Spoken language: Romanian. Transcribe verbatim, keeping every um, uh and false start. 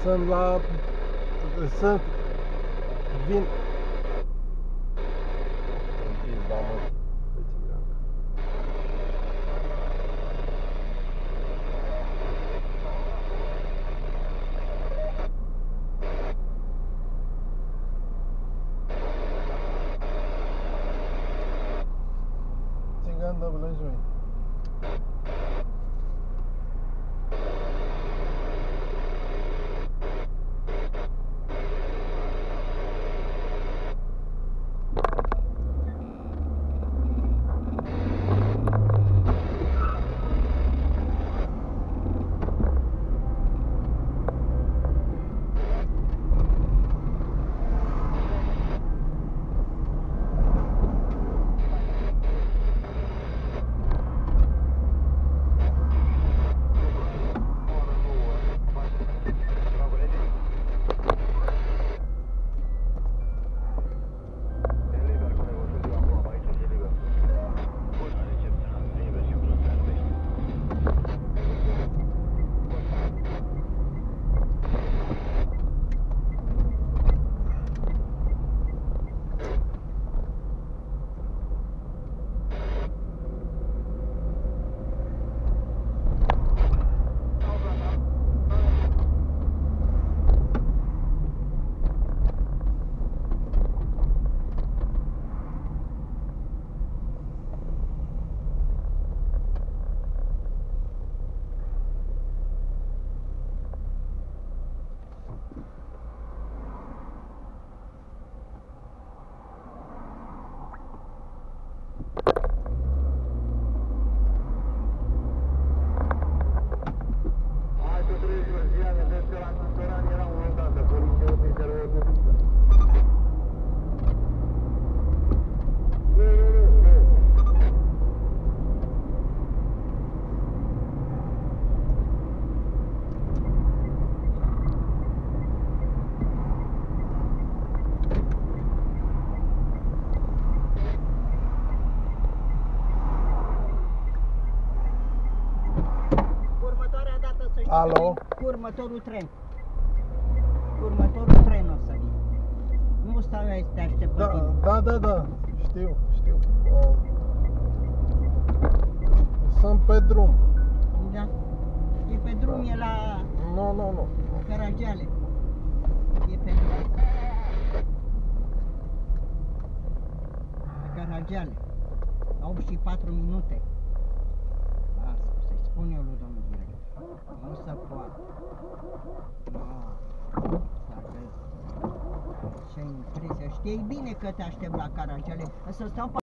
Sunt la... Sunt... Vin... În pizda, mă. Țigan, da, blăjoi. Alo? Cu următorul tren. Cu următorul tren o să vin. Nu stau aici să te aștept pe Da, tine. da, da, da. Știu, știu. Uh, Sunt pe drum. Da. E pe drum, e la Nu, nu, nu. Caragiale. E pe drum. Pe Caragiale. La opt și patru minute. Lasă, să-i spun eu lui domnul director. Nu se poate. Nu. Dacă... Ce impresia. Știi bine că te aștept la Caragiale. Să stau pe